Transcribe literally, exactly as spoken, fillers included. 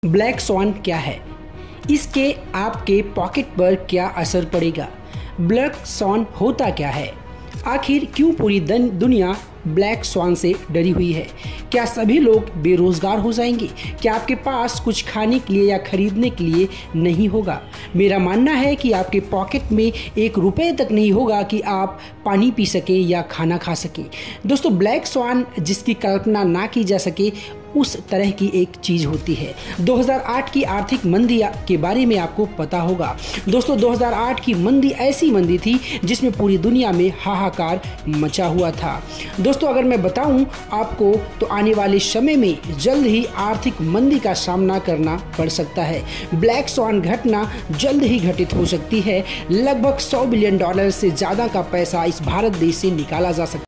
Black swan क्या है? इसके आपके पॉकेट पर क्या असर पड़ेगा? ब्लैक स्वान होता क्या है? आखिर क्यों पूरी दुनिया ब्लैक स्वान से डरी हुई है? क्या सभी लोग बेरोजगार हो जाएंगे? क्या आपके पास कुछ खाने के लिए या खरीदने के लिए नहीं होगा? मेरा मानना है कि आपके पॉकेट में एक रुपए तक नहीं होगा कि आप पानी पी सकें या खाना खा सकें। दोस्तों, ब्लैक स्वान जिसकी कल्पना ना की जा सके उस तरह की एक चीज़ होती है। दो हज़ार आठ की आर्थिक मंदी के बारे में आपको पता होगा। दोस्तों, दो हज़ार आठ की मंदी ऐसी मंदी थी जिसमें पूरी दुनिया में हाहाकार मचा हुआ था। दोस्तों, अगर मैं बताऊं आपको तो आने वाले समय में जल्द ही आर्थिक मंदी का सामना करना पड़ सकता है। ब्लैक स्वान घटना जल्द ही घटित हो सकती है। लगभग सौ बिलियन डॉलर से ज़्यादा का पैसा इस भारत देश से निकाला जा सकता है।